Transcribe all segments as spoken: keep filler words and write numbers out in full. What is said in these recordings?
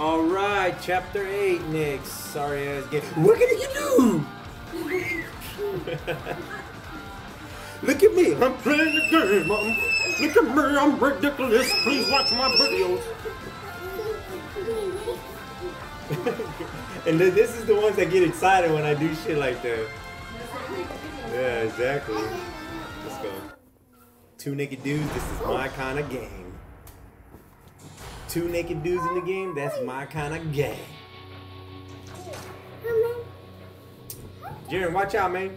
All right, chapter eight next. Sorry ass game. What can you do? Look at me, I'm playing the game. I'm, look at me, I'm ridiculous. Please watch my videos. And this is the ones that get excited when I do shit like that. Yeah, exactly. Let's go. Two naked dudes, this is my kind of game. Two naked dudes in the game, that's my kind of game. Jaren, watch out, man.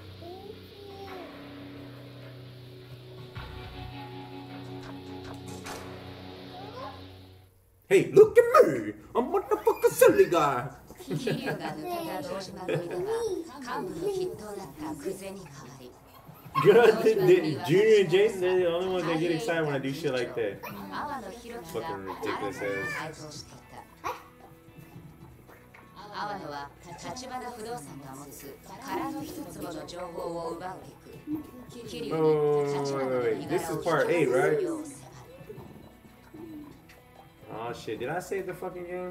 Hey, look at me! I'm what the fuck a silly guy! Good, Junior and Jason, they're the only ones that get excited when I do shit like that. Fucking ridiculous ass. 阿波野は立花不動産が持つ殻の一坪の情報を奪うべく桐生に立花の身柄を Oh shit, did I save the fucking game?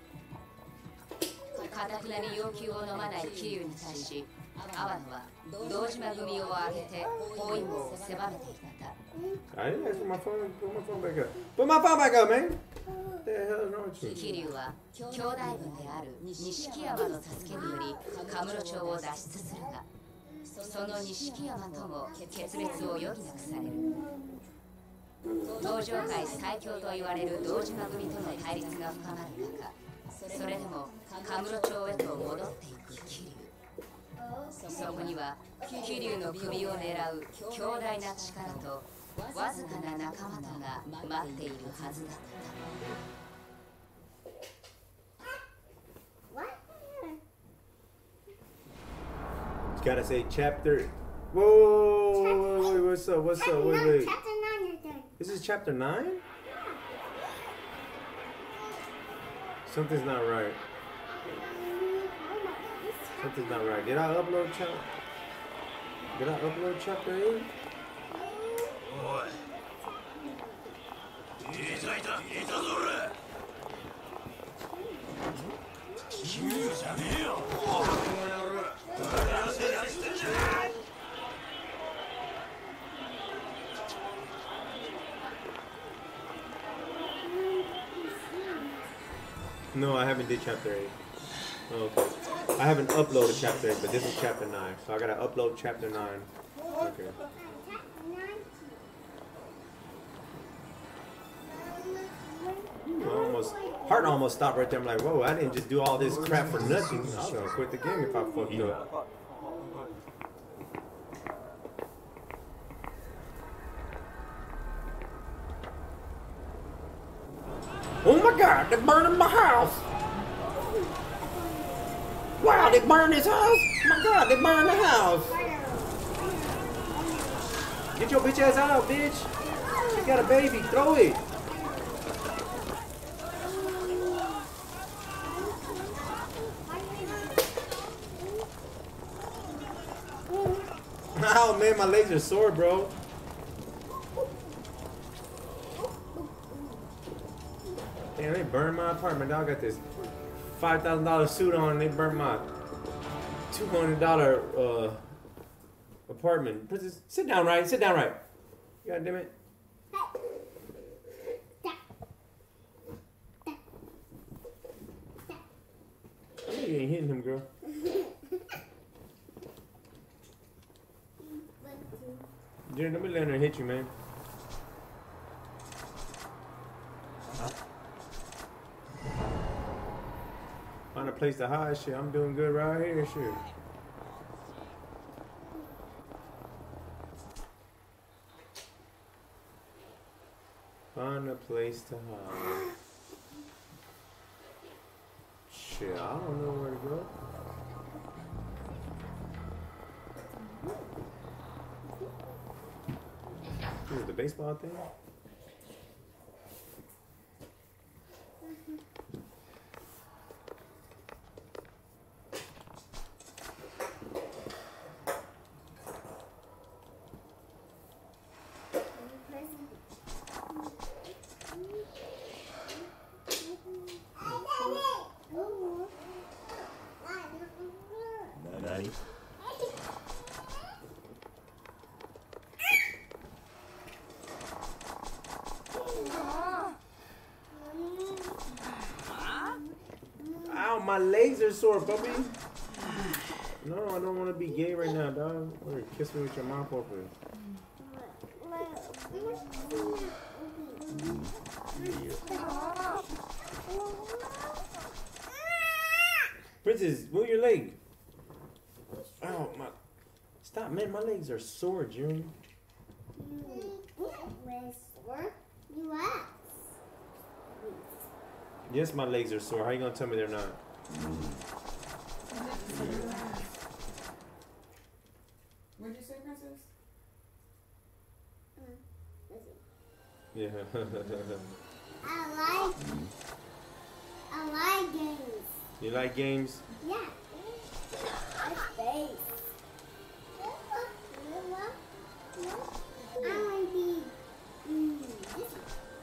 かたくなに要求を飲まない桐生に対し阿波野は堂島組を挙げて包囲網を狭めていた。 I didn't ask for my phone. Put my phone back up. Put my phone back up, man. What the hell is wrong with you? 桐生は兄弟分である錦山の助けによりカムロ町を脱出するが、その錦山とも決別を余儀なくされる。東上界最強と言われる堂島組との対立が深まる中、それでもカムロ町へと戻っていく桐生。そこには桐生の首を狙う強大な力とわずかな仲間とが待っているはずだった。 Gotta say chapter. Whoa, wait, wait, what's up? What's up? Wait, wait. Chapter nine, you're done. This is chapter nine? Something's not right. Something's not right. Did I upload chapter? Did I upload chapter eight? No, I haven't did chapter eight. Oh, okay. I haven't uploaded chapter eight, but this is chapter nine. So I gotta upload chapter nine. Okay. I almost, heart almost stopped right there. I'm like, whoa, I didn't just do all this crap for nothing. I was gonna quit the game if I fucked up. Oh my God, they're burning my house! Wow, they burned his house? My God, they burned the house! Get your bitch ass out, bitch! She got a baby, throw it! Oh man, my legs are sore, bro. Damn, they burned my apartment. Dog got this five thousand dollar suit on, and they burned my two hundred dollar uh, apartment. Princess, sit down, right? Sit down, right? God damn it! You ain't hitting him, girl. Dude, let me let her hit you, man. Find a place to hide, shit. I'm doing good right here, shit. Find a place to hide. Shit, I don't know where to go. This is the baseball thing? Daddy. Ow, my legs are sore, puppy. No, I don't want to be gay right now, dog. Or kiss me with your mouth open. Princess, move your leg. Ow, my. Stop, man. My legs are sore, June. Yes, my legs are sore. How you gonna tell me they're not? What'd you say, Princess? Yeah. I like. I like games. You like games? Yeah. That's space. I want to be. Mm, this one.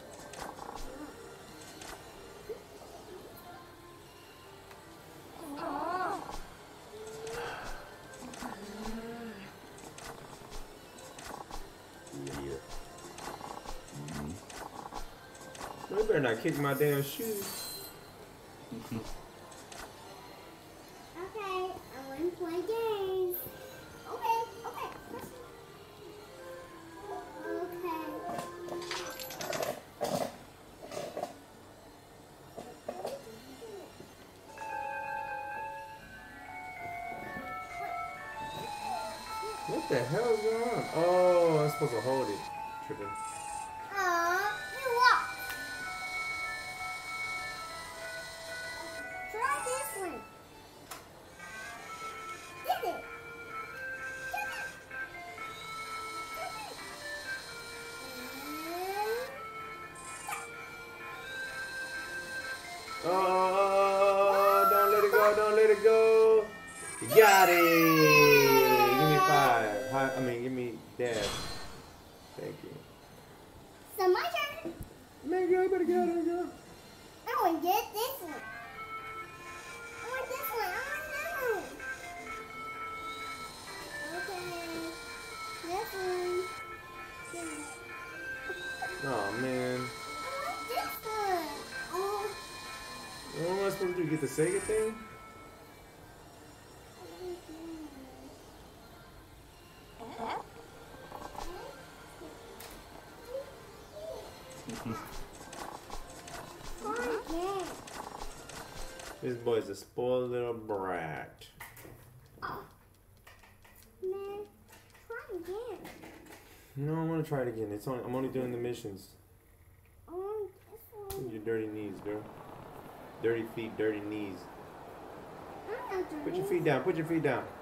You better not kick my damn shoes. Okay, I want to play games. Okay, okay. Okay. What the hell is going on? Oh, I'm supposed to hold it. Tripping. Aw, you walk. Try this one. Get it. Get it. Oh, don't let it go, don't let it go. You got it. Give me five. Hi, I mean, give me dash. Thank you. So my turn. Man, girl, you better get out of here, girl. I want to get this one. I want this one. I want this one. Okay. This one. Oh, man. I want this one. Oh. What am I supposed to do? Get the Sega thing? This boy's a spoiled little brat. Oh. Man, try again. No, I want to try it again. It's only, I'm only doing the missions. Oh, this one. Your dirty knees, girl. Dirty feet, dirty knees. I'm not doing Put your this. feet down. Put your feet down.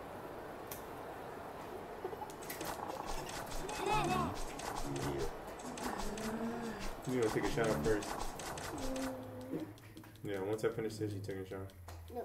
You gonna take a shower first? Yeah, once I finish this, you take a shower. No.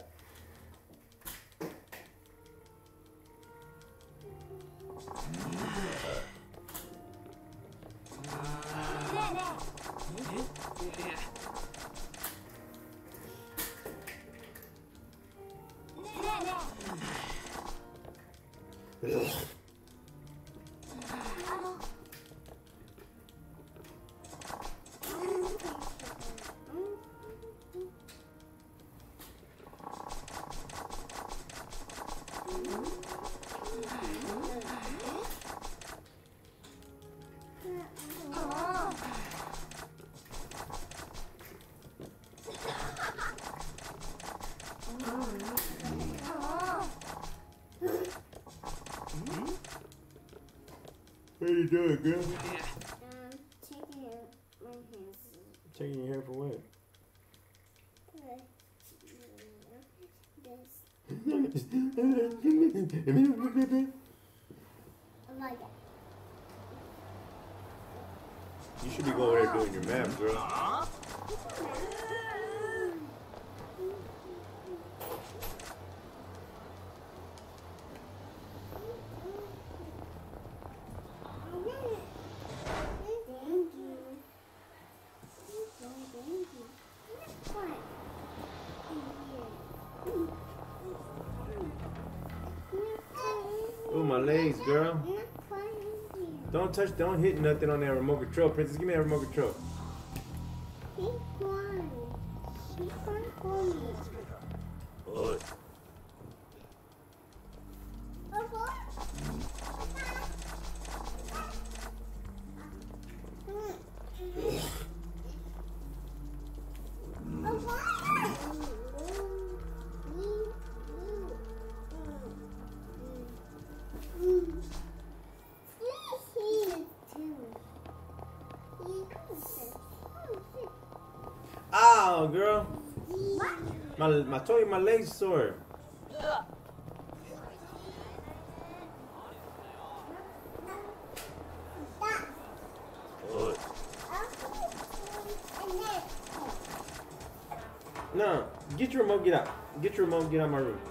What are you doing, girl? Um, taking my hands. Taking your hair for what? This. I like it. You should be going over there doing your math, girl. legs, girl. I'm not playing here. Don't touch, don't hit nothing on that remote control. Princess, give me that remote control. Keep going. Keep on going. Oh. Ow, girl. My, my, I told you my legs sore. No, get your remote, get out. Get your remote, get out of my room.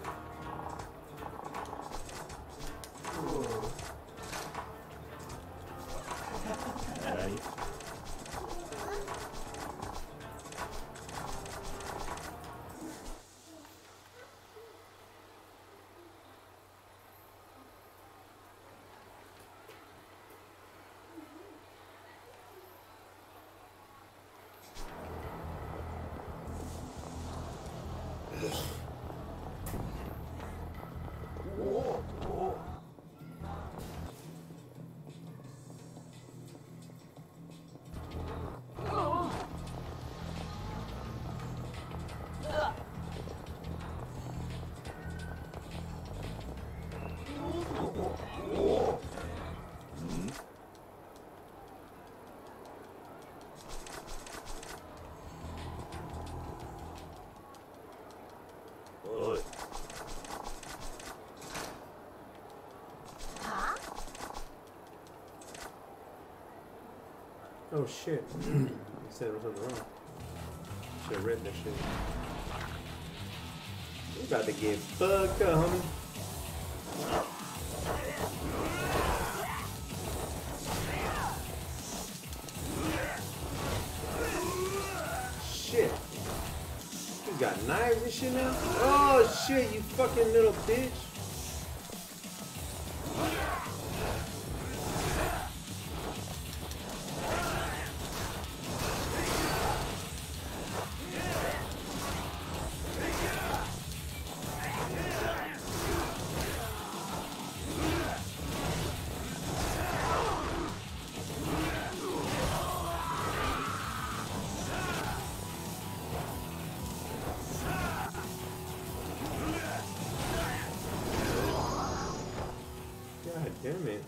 Oh shit. You said there was something wrong. Should have read that shit. You about to get fucked up, homie. Shit. You got knives and shit now? Oh shit, you fucking little bitch. God damn it.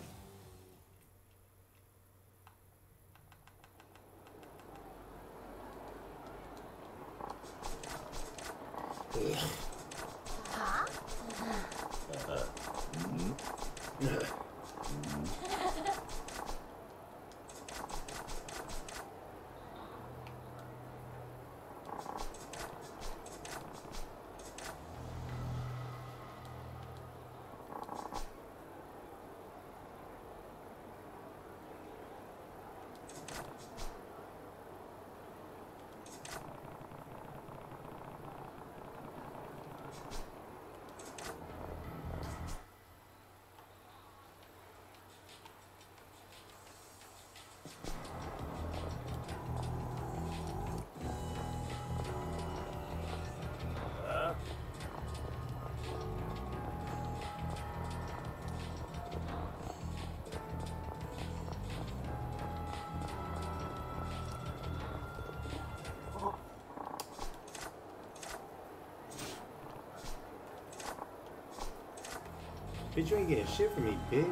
Bitch, you ain't getting shit from me, bitch.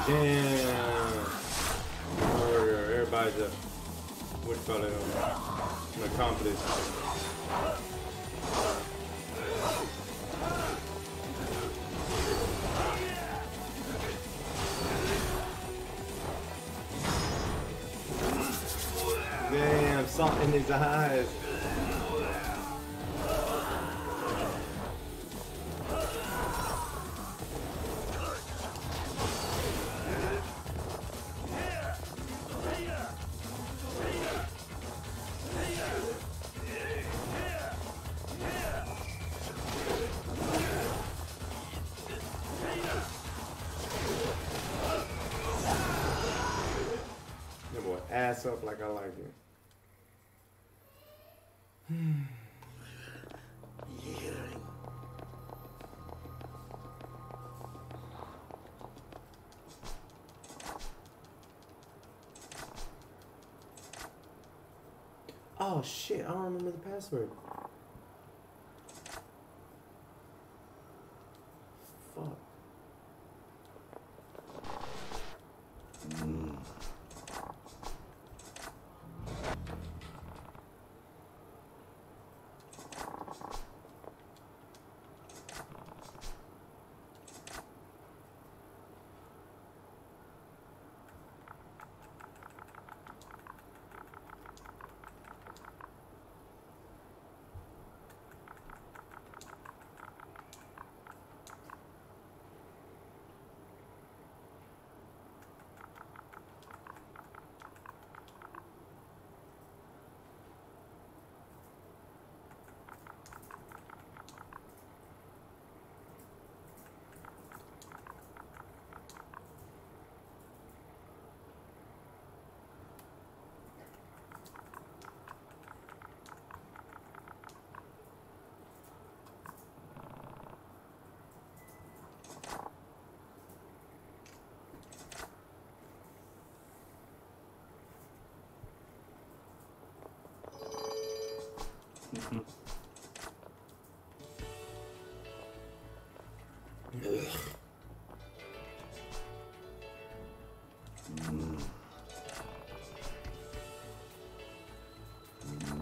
Damn. Oh, everybody's a what you call it? Um, an accomplice. Damn, salt in his eyes. That boy ass up like I like it. Oh shit, I don't remember the password. Fuck. Mm. Mm-hmm. Mm. Mm.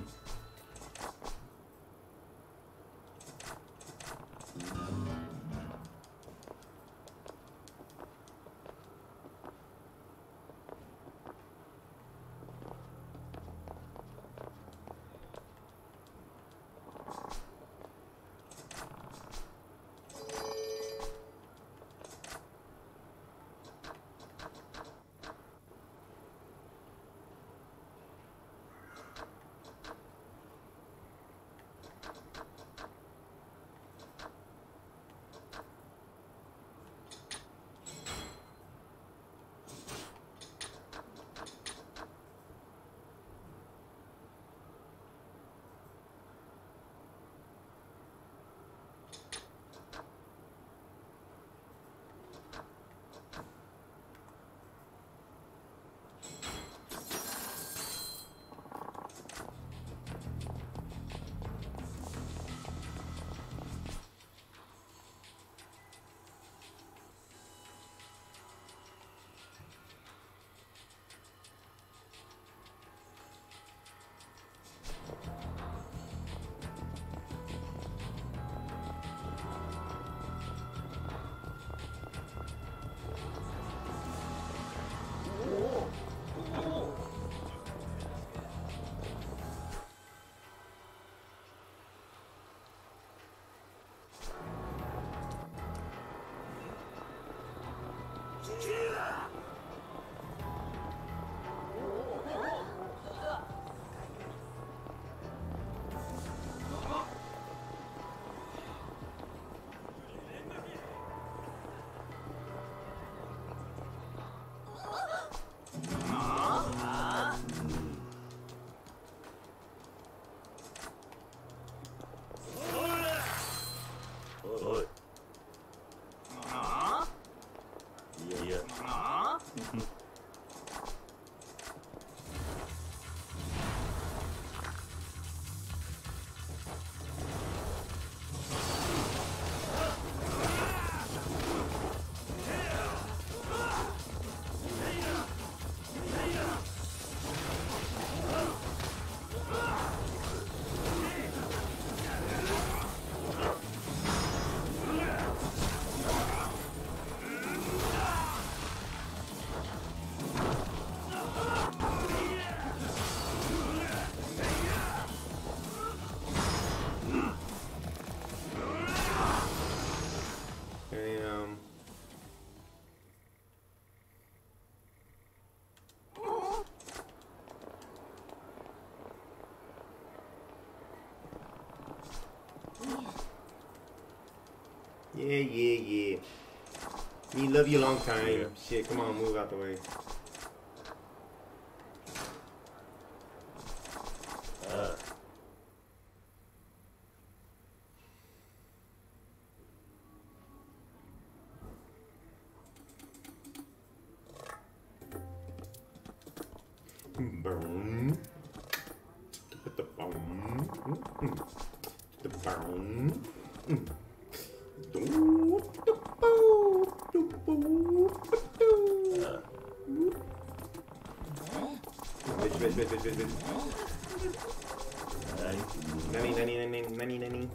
Yeah, yeah, yeah. Me love you a long time. Yeah. Shit, come on, move out the way. Uh. Burn. Put the bone. The bone. Bitch, bitch, bitch, bitch, bitch, bitch. Nanny, nanny, nanny, nanny, nanny.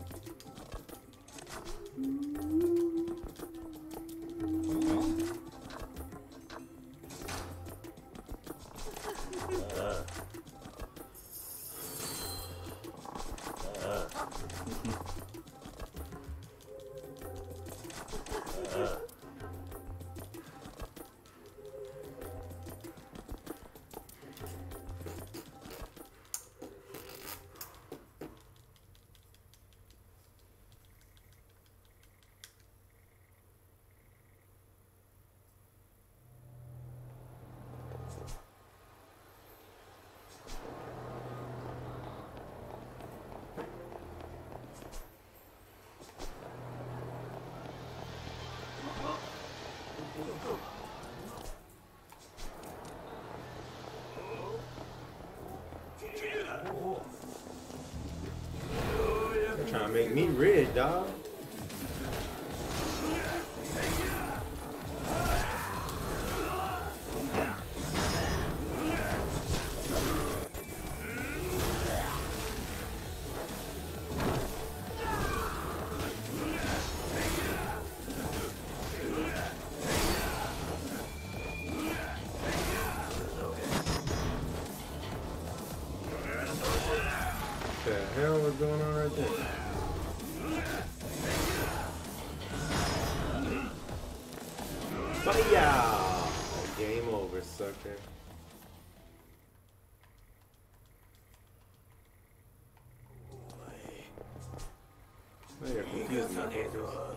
They're trying to make me rich, dog. What the hell is going on right there? Fire! Game over, sucker. Now you're confused, motherfuckers.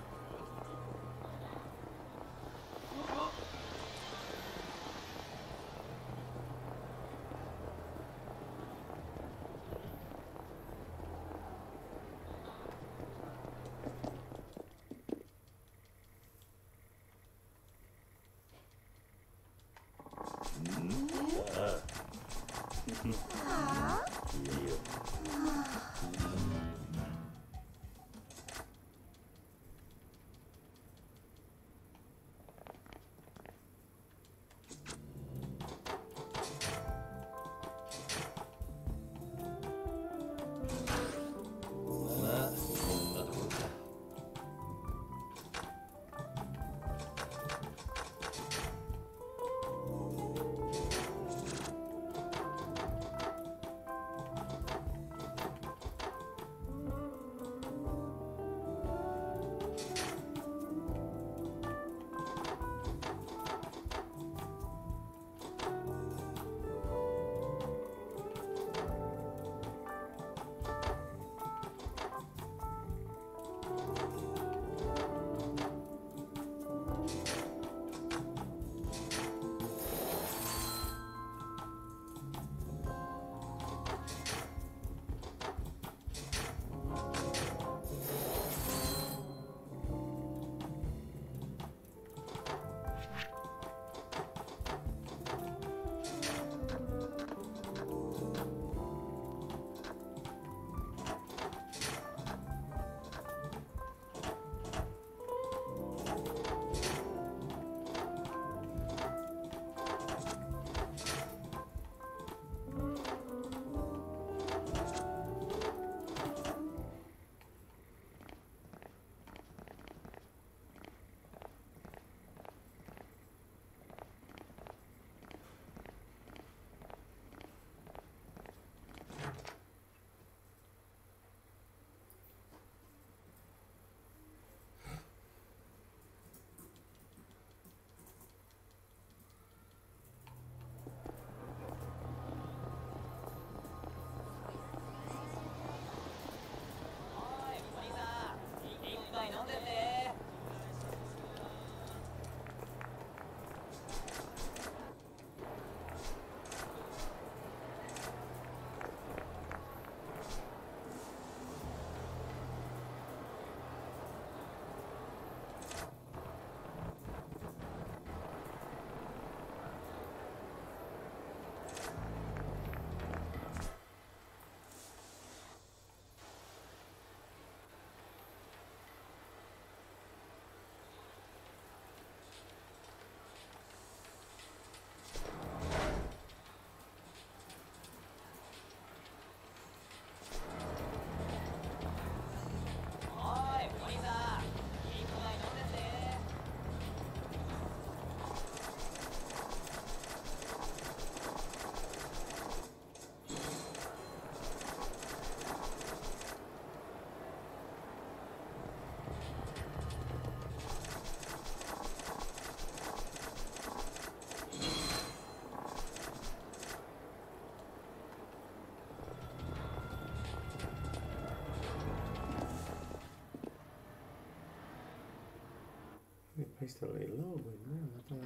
I used to lay low, but man, I thought.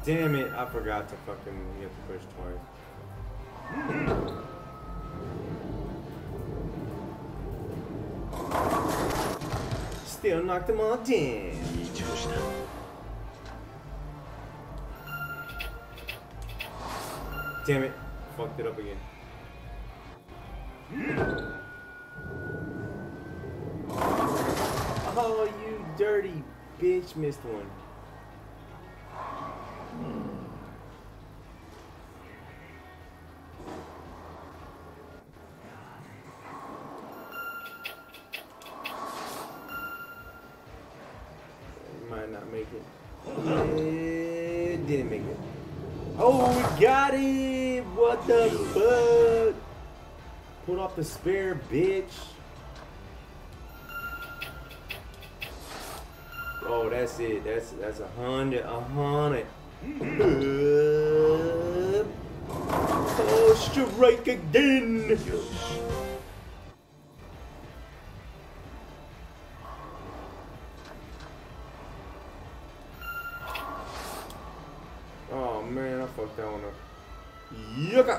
Damn it, I forgot to fucking, you have to push twice. Still knocked them all down. Damn it, fucked it up again. Oh, you dirty bitch, missed one. Might not make it. It didn't make it. Oh, we got it! What the fuck? Pull off the spare, bitch. Oh, that's it. That's that's a hundred, a hundred. Oh, strike again. Oh man, I fucked that one up. Yucca.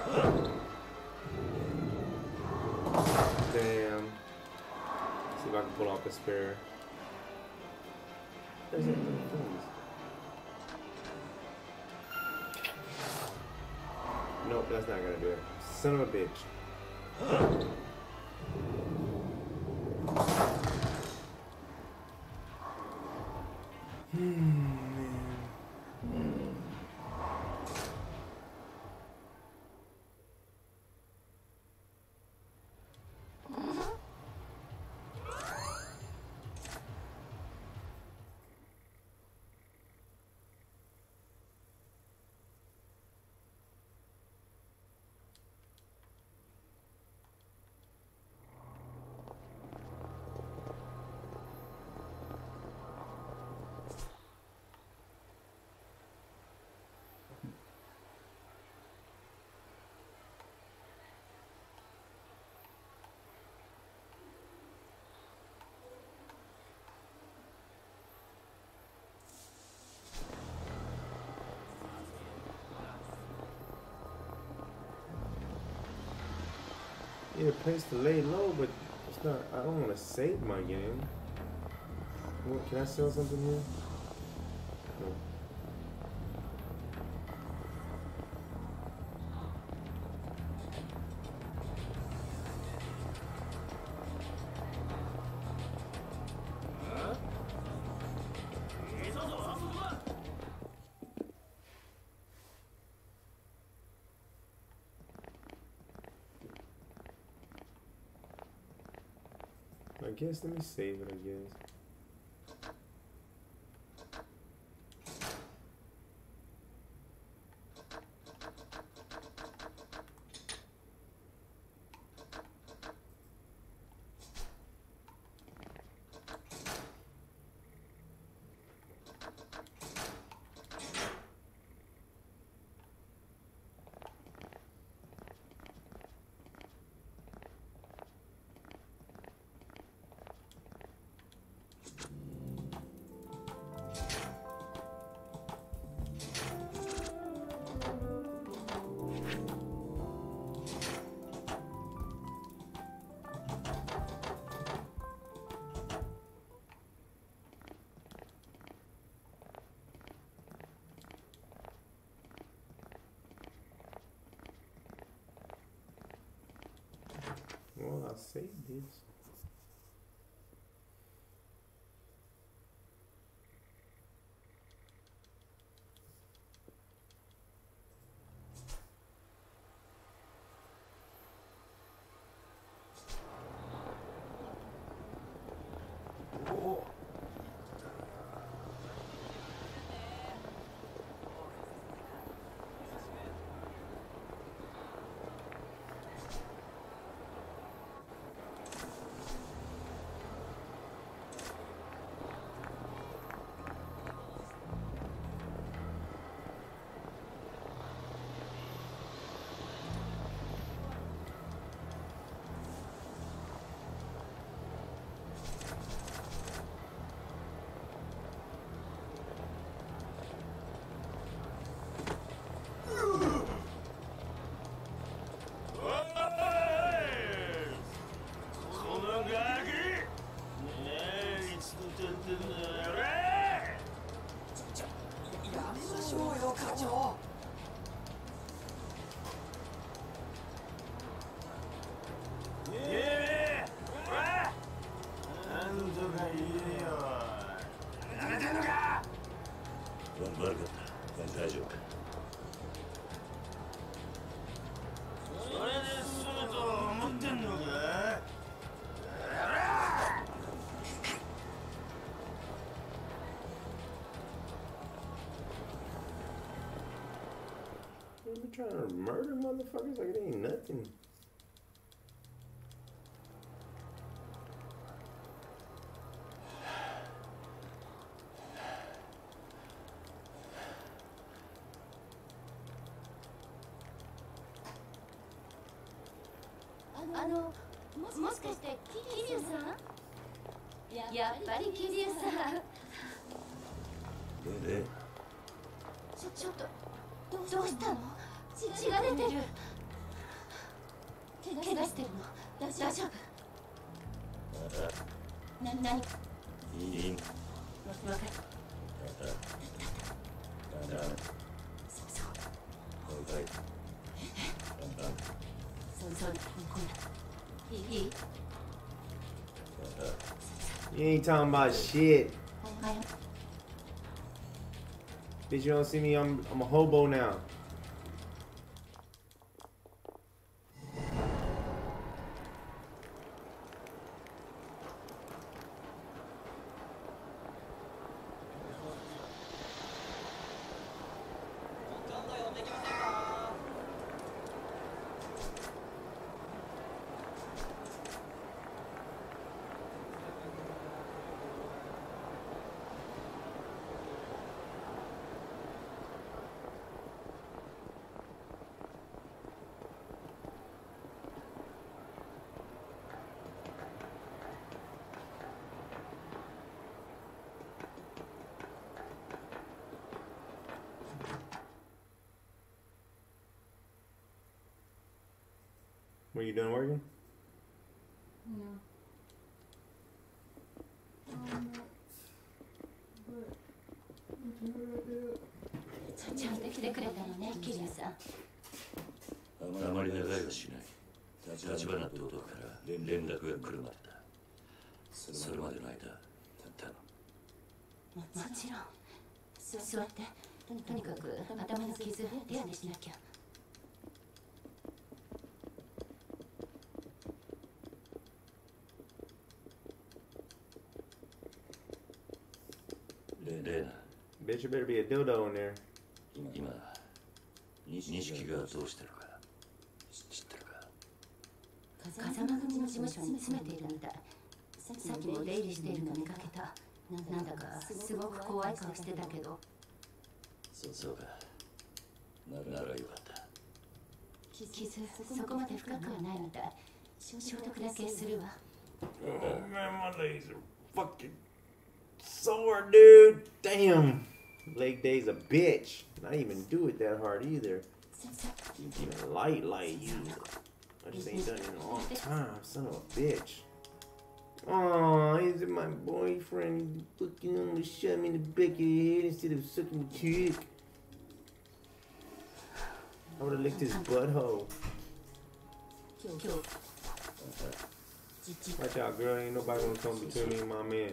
Damn. See if I can pull off the spare. There's it. Nope, that's not gonna do it. Son of a bitch. Hmm, man. Yeah, place to lay low, but it's not. I don't want to save my game. What, can I sell something here? No. I guess, let me save it, I guess. Well, I'll save this. I'm trying to murder motherfuckers like it ain't nothing. あの、もしかして桐生さん？やっぱり桐生さん。 で、 ちょちょっとどうしたの？血が出てる。怪我してるの？大丈夫？な何？ いい。 わかる。そうそう。そうそう。ごめん。いい？ You ain't talking about shit. Bitch, you don't see me, I'm, I'm a hobo now. Were you done working? No. Um, but, but, ちゃんと来てくれたのね、桐生さん。 あまり長いはしない。立花って男から連絡が来るまでだ。それまでの間、頼む。 もちろん。座って。とにかく頭の傷手当てしなきゃ。 レーナ。 Bitch, you better be a dildo in there. 今、錦がどうしてるか知ってるか？ 風間組の事務所に詰めているみたい。さっきも出入りしているの見かけた。なんだかすごく怖い顔してたけど。 そうか。ならよかった。 傷そこまで深くはないみたい。消毒だけするわ。 Oh man, my legs are fucking sore, dude. Damn. Leg day's a bitch. Not even do it that hard either. Even light, light. I just ain't done it in a long time. Son of a bitch. Aw, is it my boyfriend fucking almost shot me in the back of the head instead of sucking the dick? I would've licked his butthole. Watch out, girl. Ain't nobody gonna come between me and my man.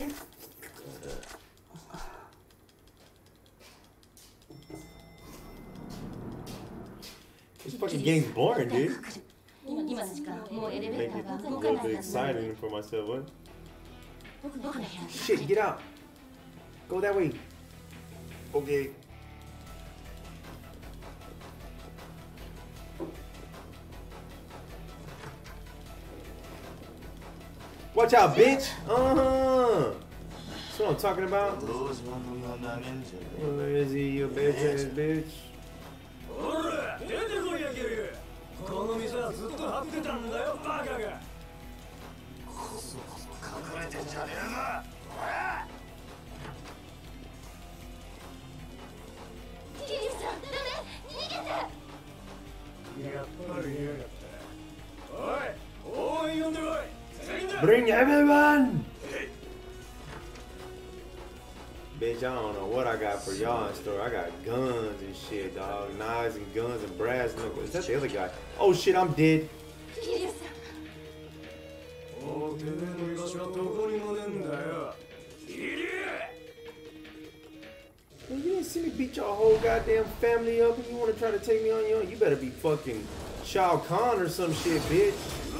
This fucking game's boring, dude. Make it a little bit exciting for myself, what? Shit, get out. Go that way. Okay. Watch out, bitch. Uh-huh. That's what I'm talking about. Where is he, you bitch ass bitch? この店はずっと張ってたんだよ、バカが。こそこそ隠れてんじゃねえぞ。 桐生さん、ダメ、逃げて。 やっぱり嫌がった。おい、応援呼んでこい。全員だ。 Bring everyone. Bitch, I don't know what I got for y'all in store. I got guns and shit, dog. Knives and guns and brass knuckles. That's the other guy. Oh shit, I'm dead. Oh, Well, you didn't see me beat your whole goddamn family up and you want to try to take me on your own? You better be fucking Shao Kahn or some shit, bitch.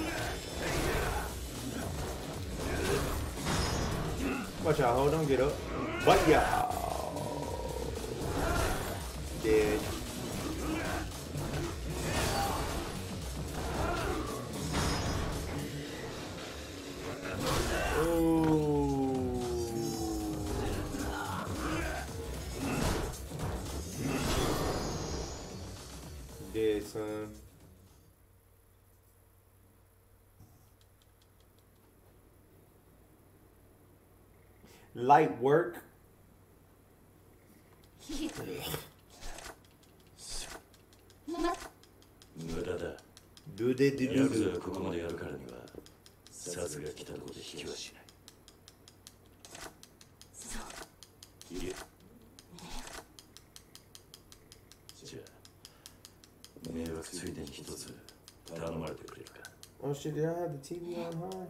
Watch out, ho, don't get up. But y'all dead. Dead, son. Light work. 無駄だ。 Do they do ヤク do ザがここまでやるからには、さすが来たとこで引きはしない。いえ。じゃあ、迷惑ついでに一つ頼まれてくれるか。 Oh shit, did I have the T V on high?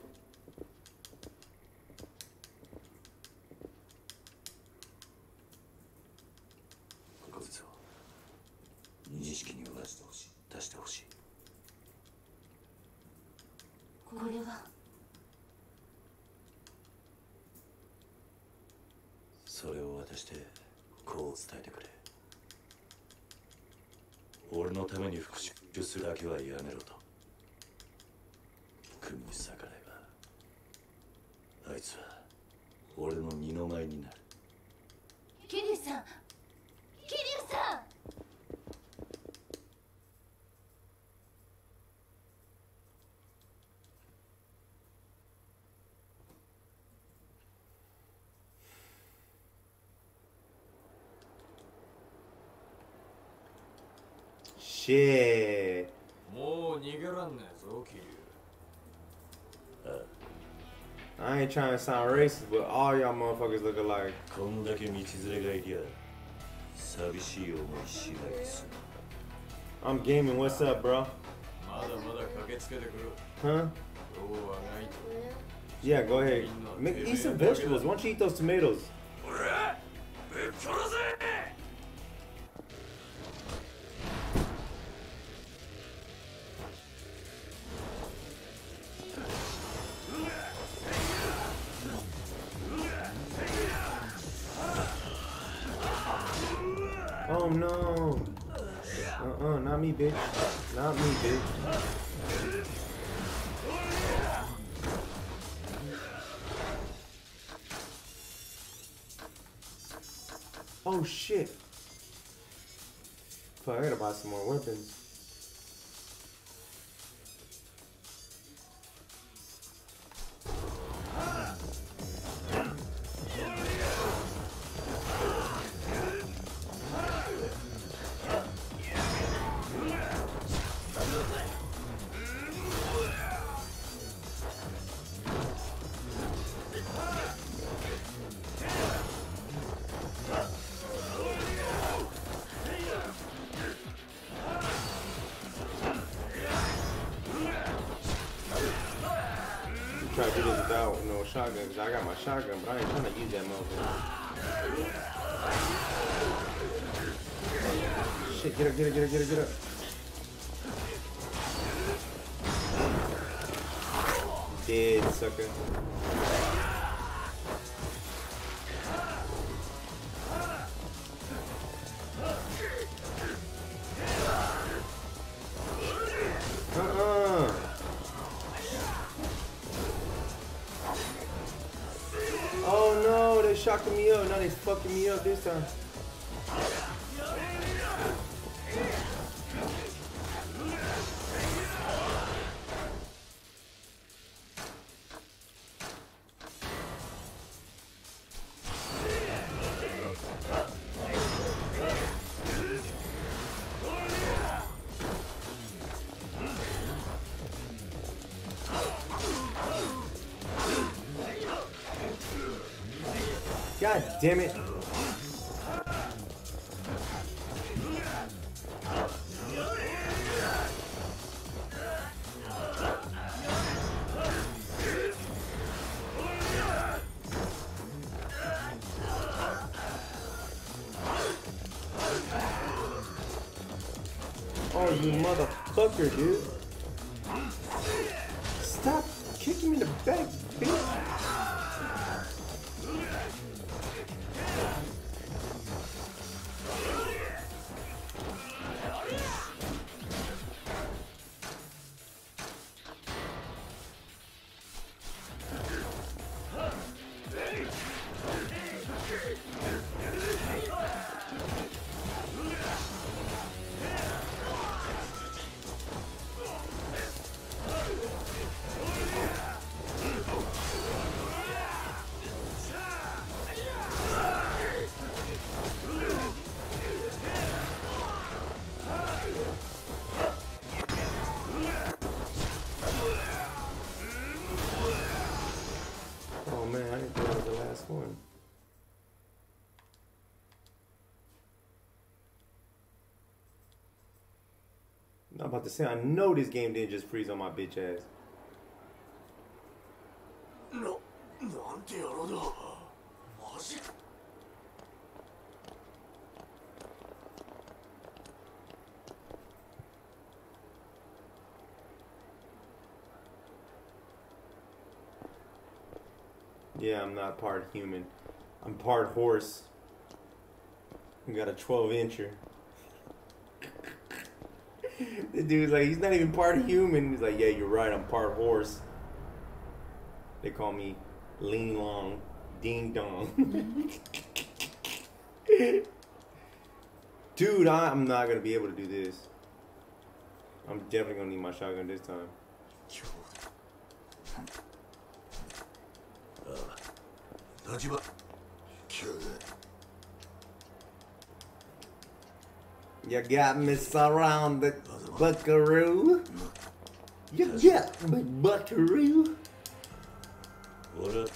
こいつを錦に出してほしい。出してほしい。 これはそれを渡してこう伝えてくれ。俺のために復讐するだけはやめろと。組に逆らえばあいつは俺の二の舞になる。 桐生さん、桐生さん。 Shit. もう逃げらんねえぞ、桐生。 I ain't trying to sound racist, but all y'all motherfuckers look alike. こんだけ道連れがいりゃ寂しい思いしないです。 I'm gaming. What's up, bro? まだまだ駆けつけてくる。 Huh? 今日はないと。 Yeah, go ahead. Make, eat some vegetables. Why don't you eat those tomatoes? 俺ぶっ殺せ。 Oh no. Uh-uh, not me, bitch. Not me, bitch. Oh shit. Fuck, I gotta buy some more weapons. Try to do this without no shotgun, because I got my shotgun, but I ain't trying to use that motherfucker. Shit, get up, get up, get up, get up, get up. Dead, sucker. Uh-uh. Oh no, they shocking me up. Now they fucking me up this time. God damn it. Oh, you motherfucker, dude. Stop kicking me in the back, bitch. I'm about to say, I know this game didn't just freeze on my bitch ass. No, なんて野郎だ。マジか。 Yeah, I'm not part human. I'm part horse. I got a twelve incher. The dude's like, he's not even part human. He's like, yeah, you're right, I'm part horse. They call me Ling Long, Ding Dong. Dude, I'm not gonna be able to do this. I'm definitely gonna need my shotgun this time. You got me surrounded, buckaroo. You got me, buckaroo. What up?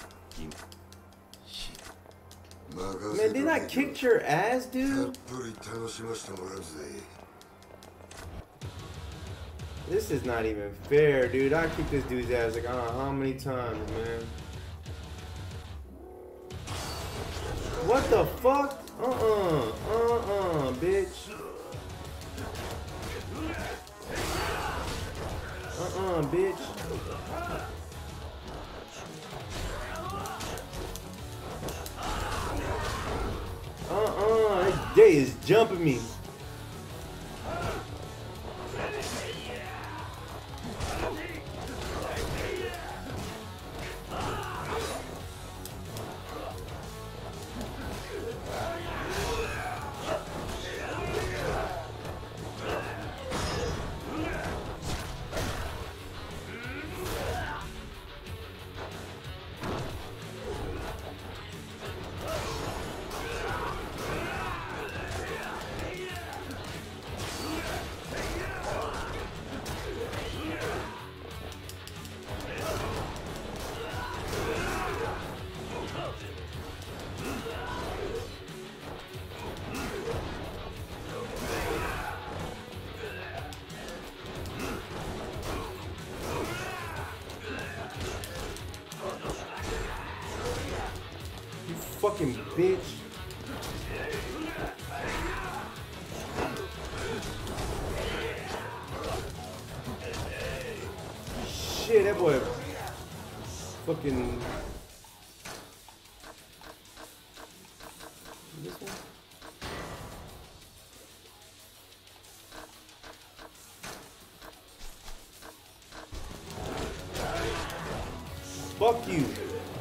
Man, didn't I kick your ass, dude? This is not even fair, dude. I kicked this dude's ass like I don't know how many times, man. What the fuck? Uh-uh. Uh-uh, bitch. Uh-uh, bitch. Uh-uh. That day is jumping me. Fucking bitch. Shit, that boy fucking. This one? Fuck you.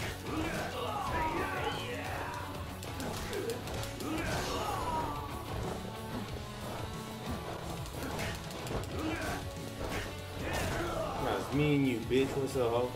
Me and you, bitch. What's up, ho?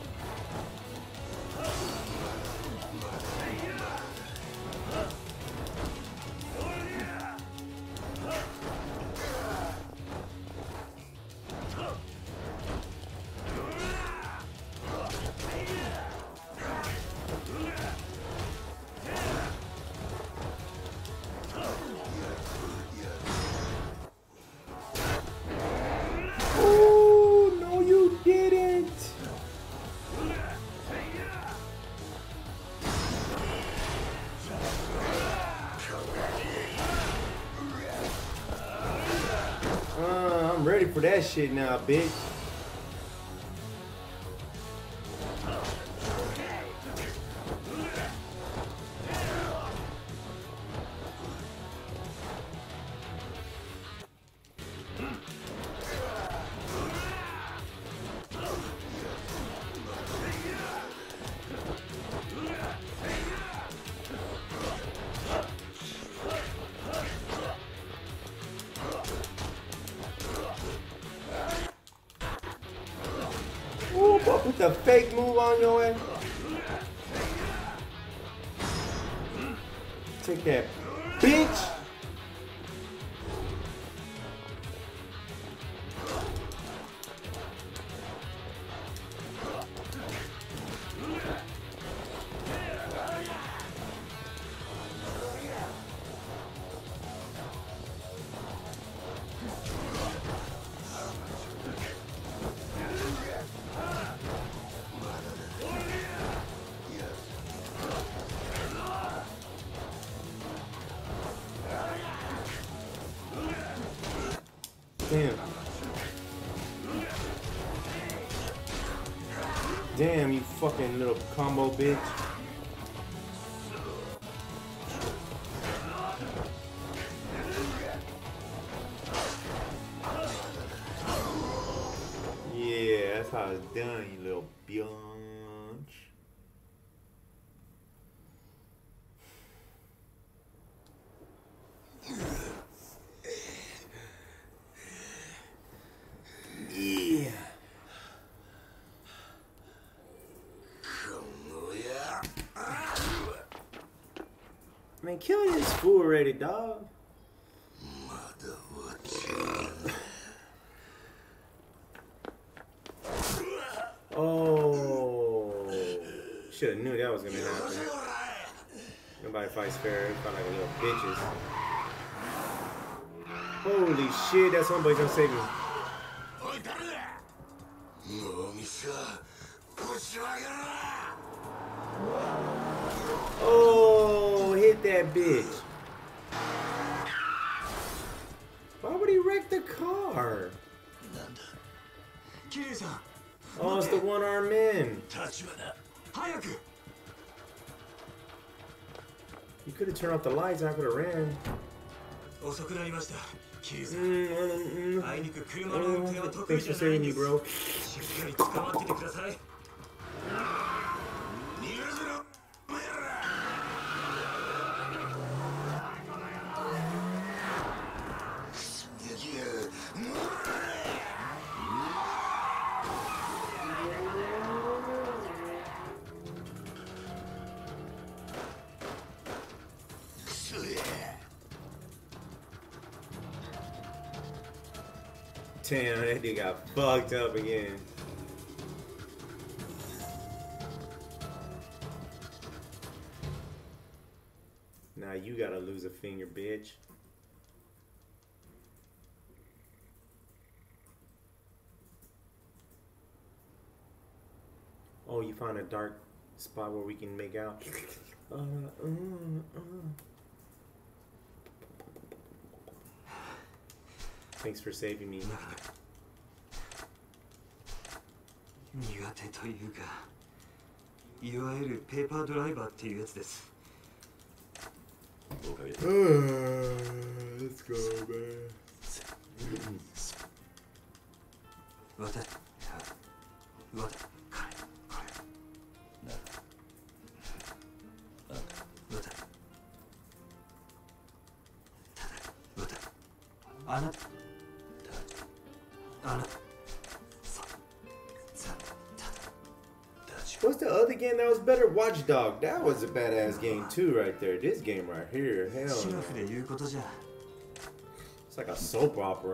I'm ready for that shit now, bitch. Put the fake move on your ass. Take that, bitch. Damn. Damn, you fucking little combo bitch. Yeah, that's how it's done, you little bitch. Yeah. Man, kill this fool already, dog. Oh, should have knew that was gonna happen. Nobody fights fair. They fight like little bitches. Holy shit, that somebody's gonna save me. Oh, hit that bitch. Why would he wreck the car? Oh, it's the one-armed man. You could have turned off the lights and I could have ran. Mm, mm, mm. Thanks for saving me, bro. Damn, that dude got fucked up again. Now you gotta lose a finger, bitch. Oh, you found a dark spot where we can make out. uh, uh, uh. Thanks for saving me. 苦手というか、いわゆるペーパードライバーっていうやつです。 おかげで。 Let's go, man. わた、わた、これ、これ。 なあ。 わた。ただ、わた。あなた。あなた。 What's the other game that was better? Watch Dog. That was a badass game too, right there. This game right here, hell no. It's like a soap opera.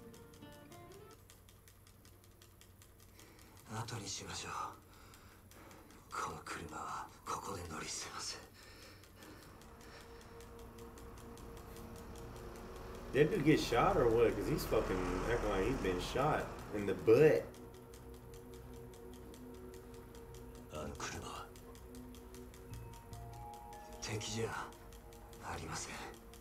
That dude get shot or what? Cause he's fucking acting like he's been shot in the butt. 敵じゃありません。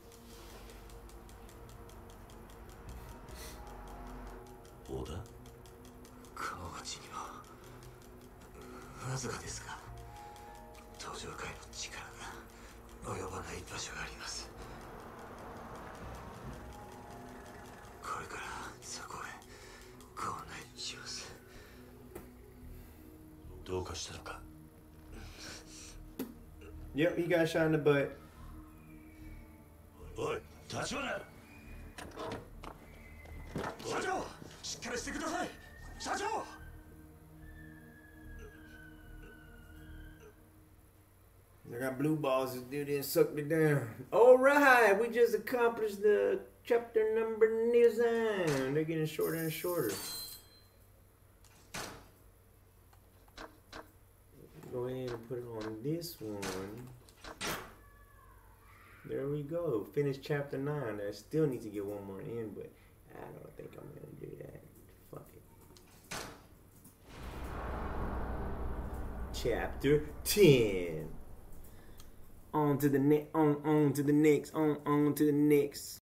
小田？ この町にはわずかですが登場界の力が及ばない場所があります。これからそこへご案内します。 どうかしたのか？ Yep, he got shot in the butt. Oi, Tachibana! 社長、しっかりしてください。社長! I got blue balls. This dude didn't suck me down. All right, we just accomplished the chapter number nine. They're getting shorter and shorter. Go ahead and put it on this one. There we go. Finish chapter nine. I still need to get one more in, but I don't think I'm gonna do that. Fuck it. Chapter ten. On to the next. On on to the next. On on to the next.